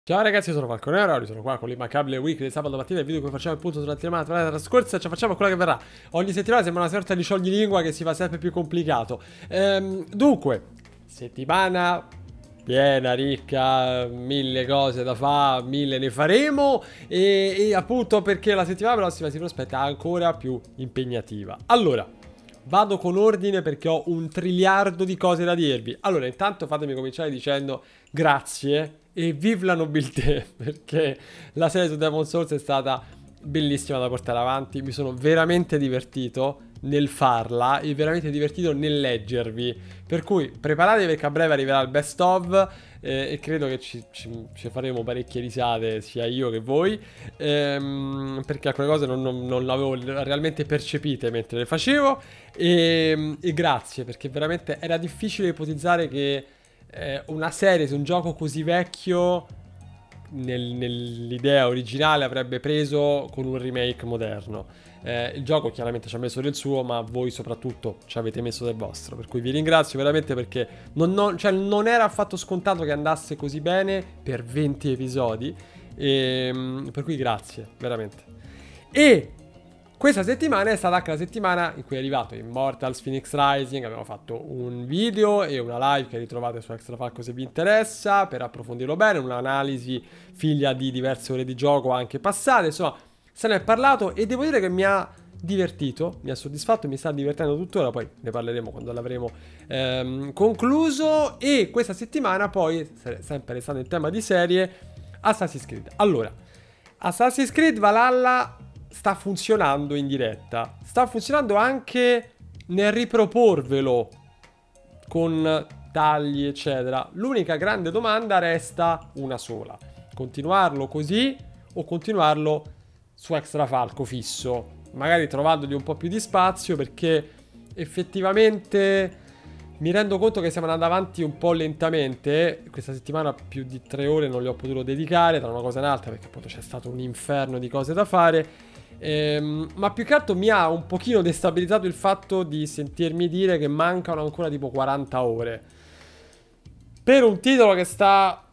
Ciao ragazzi, sono Falconero, oggi sono qua con l'immancabile weekly di sabato mattina, il video in cui facciamo il punto sulla settimana trascorsa, ci facciamo quella che verrà. Ogni settimana sembra una sorta di scioglilingua che si fa sempre più complicato. Dunque, settimana piena, ricca, mille cose da fare, mille ne faremo e appunto perché la settimana prossima si prospetta ancora più impegnativa. Allora, vado con ordine perché ho un triliardo di cose da dirvi. Allora, intanto fatemi cominciare dicendo grazie e vive la nobiltà, perché la serie su Demon's Souls è stata bellissima da portare avanti. Mi sono veramente divertito nel farla e veramente divertito nel leggervi. Per cui preparatevi perché a breve arriverà il best of e credo che ci faremo parecchie risate sia io che voi, perché alcune cose non le avevo realmente percepite mentre le facevo e grazie perché veramente era difficile ipotizzare che una serie su un gioco così vecchio nell'idea originale avrebbe preso con un remake moderno. Il gioco chiaramente ci ha messo del suo, ma voi soprattutto ci avete messo del vostro, per cui vi ringrazio veramente perché non era affatto scontato che andasse così bene per 20 episodi, per cui grazie veramente. E questa settimana è stata anche la settimana in cui è arrivato Immortals Phoenix Rising. Abbiamo fatto un video e una live che ritrovate su Extra Falco se vi interessa per approfondirlo bene, un'analisi figlia di diverse ore di gioco anche passate, insomma se ne è parlato e devo dire che mi ha divertito, mi ha soddisfatto e mi sta divertendo tuttora, poi ne parleremo quando l'avremo concluso. E questa settimana poi, sempre restando in tema di serie, Assassin's Creed. Allora, Assassin's Creed Valhalla sta funzionando in diretta, sta funzionando anche nel riproporvelo con tagli eccetera. L'unica grande domanda resta una sola: continuarlo così o continuarlo su Extra Falco fisso, magari trovandogli un po' più di spazio, perché effettivamente mi rendo conto che stiamo andando avanti un po' lentamente. Questa settimana più di 3 ore non le ho potuto dedicare tra una cosa e un'altra perché appunto c'è stato un inferno di cose da fare. Ma più che altro mi ha un pochino destabilizzato il fatto di sentirmi dire che mancano ancora tipo 40 ore per un titolo che sta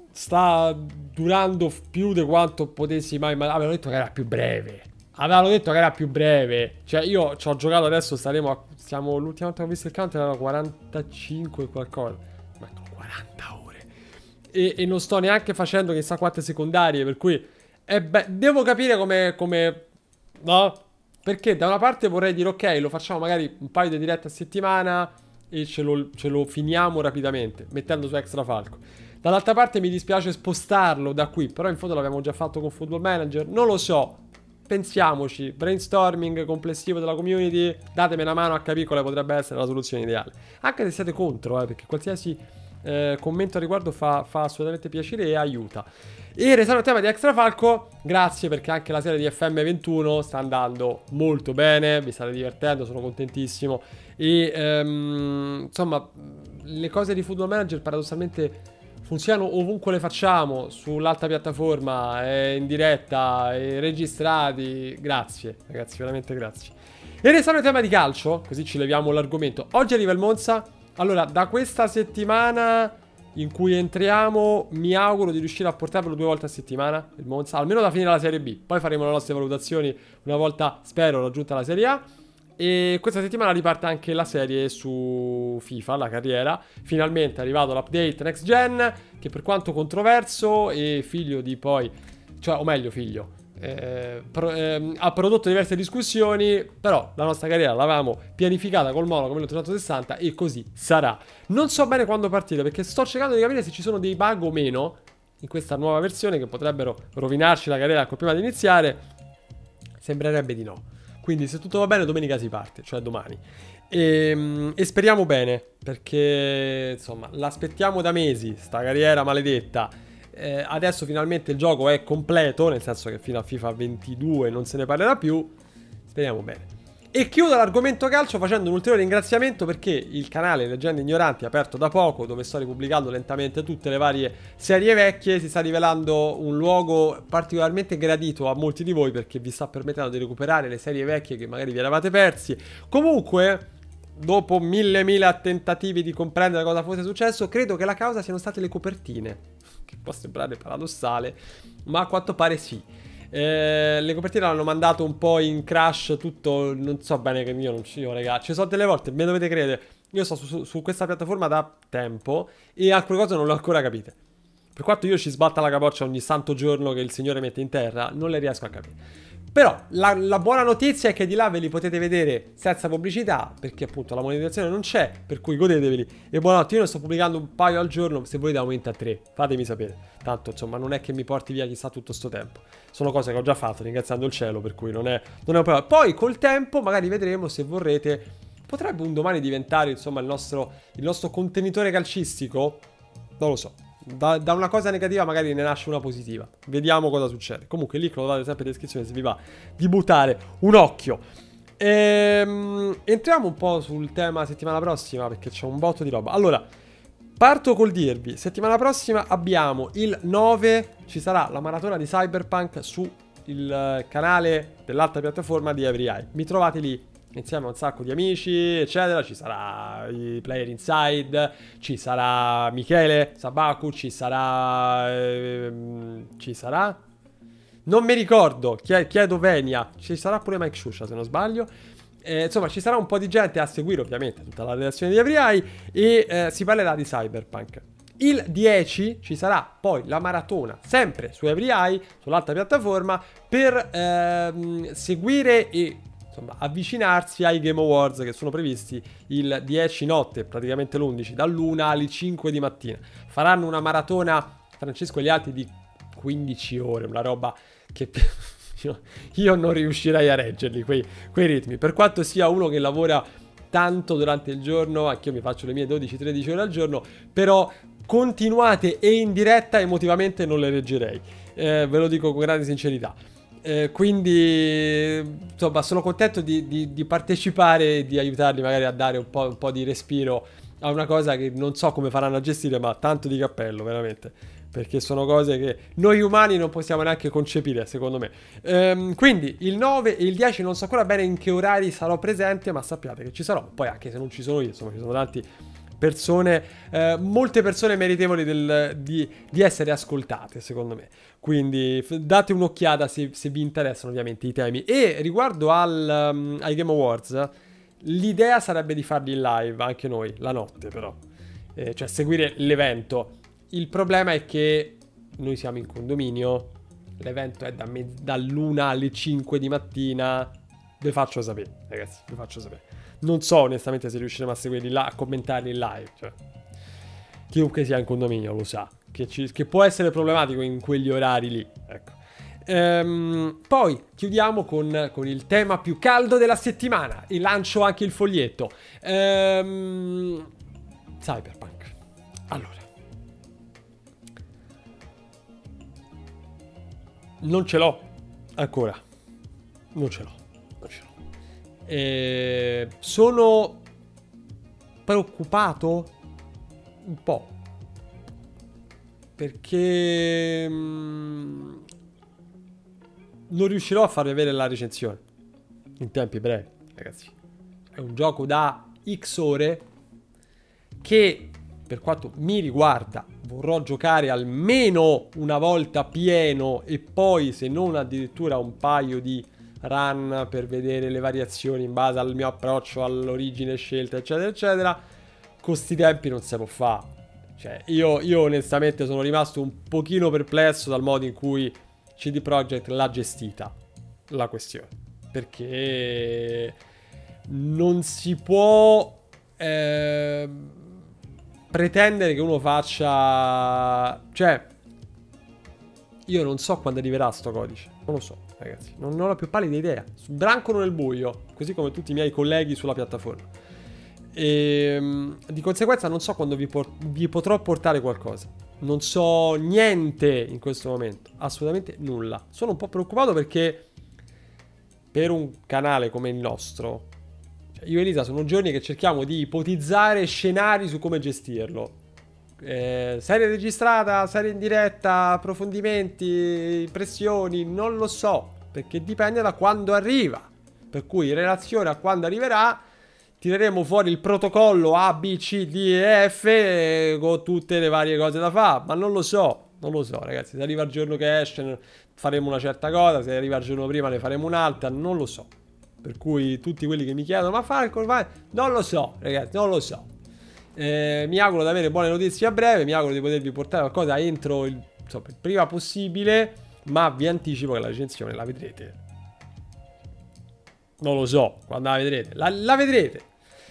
durando più di quanto potessi mai immaginare. Avevano detto che era più breve. Avevano detto che era più breve. Cioè io ci ho giocato adesso, siamo l'ultima volta che ho visto il count erano 45 e qualcosa. Ma 40 ore. E non sto neanche facendo chissà quante secondarie, per cui devo capire come no? Perché da una parte vorrei dire ok, lo facciamo magari un paio di dirette a settimana e ce lo finiamo rapidamente mettendo su Extra Falco. Dall'altra parte mi dispiace spostarlo da qui, però in fondo l'abbiamo già fatto con Football Manager, non lo so. Pensiamoci, brainstorming complessivo della community, datemi una mano a capire quale potrebbe essere la soluzione ideale. Anche se siete contro, perché qualsiasi commento a riguardo fa assolutamente piacere e aiuta. E restando al tema di Extra Falco, grazie perché anche la serie di FM21 sta andando molto bene, vi state divertendo, sono contentissimo. E insomma, le cose di Football Manager paradossalmente funzionano ovunque le facciamo, sull'alta piattaforma, in diretta, registrati. Grazie, ragazzi, veramente grazie. E restando al tema di calcio, così ci leviamo l'argomento. Oggi arriva il Monza. Allora, da questa settimana in cui entriamo, mi auguro di riuscire a portarvelo 2 volte a settimana, il Monza, almeno da finire la Serie B. Poi faremo le nostre valutazioni una volta, spero, raggiunta la Serie A. E questa settimana riparte anche la serie su FIFA, la carriera. Finalmente è arrivato l'update Next Gen, che per quanto controverso e figlio di poi, cioè, o meglio figlio, ha prodotto diverse discussioni, però la nostra carriera l'avevamo pianificata col mono come 1860 e così sarà. Non so bene quando partire perché sto cercando di capire se ci sono dei bug o meno in questa nuova versione che potrebbero rovinarci la carriera ancora prima di iniziare. Sembrerebbe di no. Quindi se tutto va bene domenica si parte, cioè domani. E speriamo bene, perché insomma l'aspettiamo da mesi, sta carriera maledetta. Adesso finalmente il gioco è completo, nel senso che fino a FIFA 22 non se ne parlerà più. Speriamo bene. E chiudo l'argomento calcio facendo un ulteriore ringraziamento perché il canale Leggende Ignoranti, aperto da poco, dove sto ripubblicando lentamente tutte le varie serie vecchie, si sta rivelando un luogo particolarmente gradito a molti di voi perché vi sta permettendo di recuperare le serie vecchie che magari vi eravate persi. Comunque, dopo mille tentativi di comprendere cosa fosse successo, credo che la causa siano state le copertine. Che può sembrare paradossale, ma a quanto pare sì. Le copertine l'hanno mandato un po' in crash tutto, non so bene che io non ci io, raga. Ci sono delle volte, me dovete credere, io sto su questa piattaforma da tempo e alcune cose non le ho ancora capite. Per quanto io ci sbatta la capoccia ogni santo giorno che il Signore mette in terra, non le riesco a capire. Però la buona notizia è che di là ve li potete vedere senza pubblicità, perché appunto la monetizzazione non c'è, per cui godeteveli. E buonanotte, io ne sto pubblicando un paio al giorno, se volete aumenta a 3, fatemi sapere. Tanto insomma non è che mi porti via chissà tutto sto tempo. Sono cose che ho già fatto, ringraziando il cielo, per cui non è un problema. Poi col tempo magari vedremo se vorrete, potrebbe un domani diventare insomma il nostro contenitore calcistico, non lo so. Da una cosa negativa magari ne nasce una positiva. Vediamo cosa succede. Comunque il link lo trovate sempre in descrizione se vi va di buttare un occhio. Entriamo un po' sul tema settimana prossima, perché c'è un botto di roba. Allora, parto col dirvi, settimana prossima abbiamo il 9, ci sarà la maratona di Cyberpunk su il canale dell'alta piattaforma di Every Mi trovate lì insieme a un sacco di amici, eccetera. Ci sarà i Player Inside, ci sarà Michele Sabaku, ci sarà non mi ricordo, chiedo Venia, ci sarà pure Mike Shusha se non sbaglio. Insomma ci sarà un po' di gente a seguire ovviamente tutta la redazione di Every e si parlerà di Cyberpunk. Il 10 ci sarà poi la maratona, sempre su Every, sull'alta piattaforma, per seguire e insomma avvicinarsi ai Game Awards che sono previsti il 10 notte, praticamente l'11, dall'1 alle 5 di mattina. Faranno una maratona, Francesco e gli altri, di 15 ore, una roba che io non riuscirei a reggerli, quei ritmi. Per quanto sia uno che lavora tanto durante il giorno, anch'io mi faccio le mie 12-13 ore al giorno, però continuate e in diretta emotivamente non le reggerei. Ve lo dico con grande sincerità. Quindi insomma sono contento di partecipare e di aiutarli magari a dare un po' di respiro a una cosa che non so come faranno a gestire, ma tanto di cappello veramente, perché sono cose che noi umani non possiamo neanche concepire secondo me. Quindi il 9 e il 10 non so ancora bene in che orari sarò presente, ma sappiate che ci sarò. Poi anche se non ci sono io, insomma ci sono tanti persone, molte persone meritevoli di essere ascoltate secondo me, quindi date un'occhiata se vi interessano ovviamente i temi. E riguardo ai Game Awards, l'idea sarebbe di farli in live anche noi la notte, però cioè seguire l'evento. Il problema è che noi siamo in condominio, l'evento è dall'1 alle 5 di mattina. Vi faccio sapere, ragazzi, vi faccio sapere. Non so onestamente se riusciremo a seguirli là, a commentarli in live. Cioè, chiunque sia in condominio lo sa che può essere problematico in quegli orari lì. Ecco. Poi chiudiamo con il tema più caldo della settimana. E lancio anche il foglietto. Cyberpunk. Allora, non ce l'ho ancora. Non ce l'ho. Sono preoccupato un po' perché non riuscirò a farvi avere la recensione in tempi brevi, ragazzi. È un gioco da X ore che, per quanto mi riguarda, vorrò giocare almeno una volta pieno e poi, se non addirittura, un paio di run per vedere le variazioni in base al mio approccio, all'origine scelta, eccetera eccetera. Con sti tempi non si può fare. Cioè io onestamente sono rimasto un pochino perplesso dal modo in cui CD Projekt l'ha gestita la questione, perché non si può pretendere che uno faccia, cioè io non so quando arriverà sto codice, non lo so, ragazzi, non ho la più pallida idea. Brancano nel buio, così come tutti i miei colleghi sulla piattaforma. E di conseguenza non so quando vi potrò portare qualcosa. Non so niente in questo momento, assolutamente nulla. Sono un po' preoccupato perché per un canale come il nostro, cioè io e Elisa sono giorni che cerchiamo di ipotizzare scenari su come gestirlo. Serie registrata, serie in diretta, approfondimenti, impressioni, non lo so, perché dipende da quando arriva. Per cui in relazione a quando arriverà tireremo fuori il protocollo A, B, C, D e F con tutte le varie cose da fare, ma non lo so, ragazzi, se arriva il giorno che esce faremo una certa cosa, se arriva il giorno prima ne faremo un'altra, non lo so. Per cui tutti quelli che mi chiedono, ma Falco, non lo so, ragazzi, non lo so. Mi auguro di avere buone notizie a breve, mi auguro di potervi portare qualcosa entro il prima possibile, ma vi anticipo che la recensione la vedrete. Non lo so, quando la vedrete, la vedrete.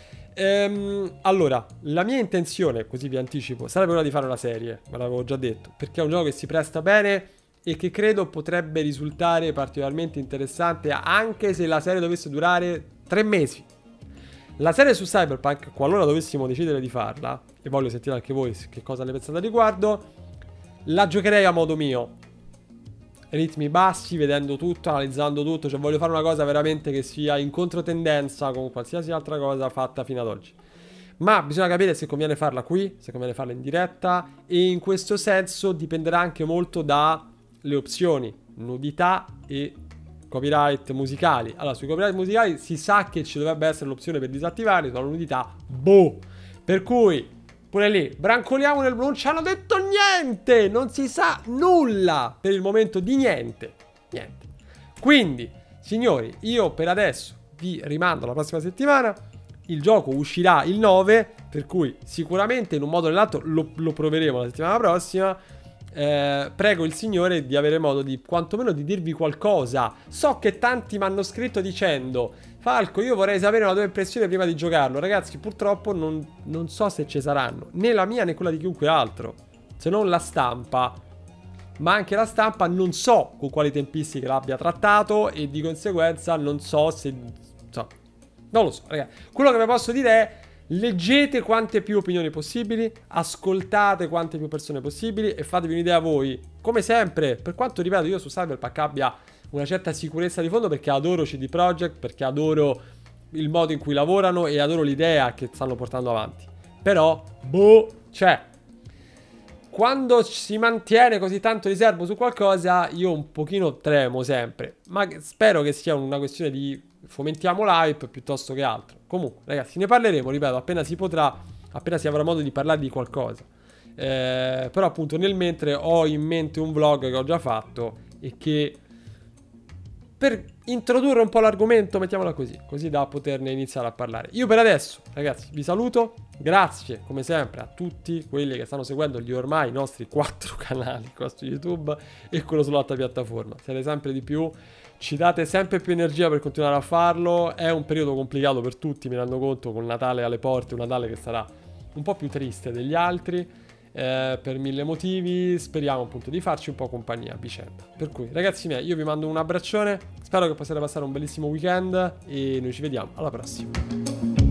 Allora, la mia intenzione, così vi anticipo, sarebbe quella di fare una serie, ve l'avevo già detto, perché è un gioco che si presta bene e che credo potrebbe risultare particolarmente interessante, anche se la serie dovesse durare 3 mesi. La serie su Cyberpunk, qualora dovessimo decidere di farla, e voglio sentire anche voi che cosa ne pensate a riguardo, la giocherei a modo mio. Ritmi bassi, vedendo tutto, analizzando tutto, cioè voglio fare una cosa veramente che sia in controtendenza con qualsiasi altra cosa fatta fino ad oggi. Ma bisogna capire se conviene farla qui, se conviene farla in diretta, e in questo senso dipenderà anche molto dalle opzioni, nudità e copyright musicali. Allora, sui copyright musicali si sa che ci dovrebbe essere l'opzione per disattivarli, sulla nudità, boh. Per cui, pure lì, brancoliamo non ci hanno detto niente, non si sa nulla per il momento di niente. Niente. Quindi, signori, io per adesso vi rimando alla prossima settimana. Il gioco uscirà il 9, per cui sicuramente in un modo o nell'altro lo proveremo la settimana prossima. Prego il Signore di avere modo di quantomeno di dirvi qualcosa. So che tanti mi hanno scritto dicendo: Falco, io vorrei sapere una tua impressione prima di giocarlo. Ragazzi, purtroppo non so se ci saranno, né la mia né quella di chiunque altro, se non la stampa. Ma anche la stampa non so con quali tempistiche l'abbia trattato, e di conseguenza non so se non lo so, ragazzi. Quello che vi posso dire è: leggete quante più opinioni possibili, ascoltate quante più persone possibili e fatevi un'idea voi. Come sempre, per quanto, ripeto, io su Cyberpunk abbia una certa sicurezza di fondo, perché adoro CD Projekt, perché adoro il modo in cui lavorano e adoro l'idea che stanno portando avanti. Però, cioè, quando si mantiene così tanto riservo su qualcosa, io un pochino tremo sempre. Ma spero che sia una questione di fomentiamo l'hype piuttosto che altro. Comunque, ragazzi, ne parleremo, ripeto, appena si potrà, appena si avrà modo di parlare di qualcosa. Però appunto nel mentre ho in mente un vlog che ho già fatto e che, per introdurre un po' l'argomento, mettiamola così da poterne iniziare a parlare. Io per adesso, ragazzi, vi saluto. Grazie, come sempre, a tutti quelli che stanno seguendo gli ormai nostri 4 canali qua su YouTube e quello sull'altra piattaforma. Siete sempre di più, ci date sempre più energia per continuare a farlo. È un periodo complicato per tutti, mi rendo conto, con Natale alle porte, un Natale che sarà un po' più triste degli altri, per 1000 motivi. Speriamo appunto di farci un po' compagnia a vicenda. Per cui, ragazzi miei, io vi mando un abbraccione, spero che possiate passare un bellissimo weekend e noi ci vediamo alla prossima.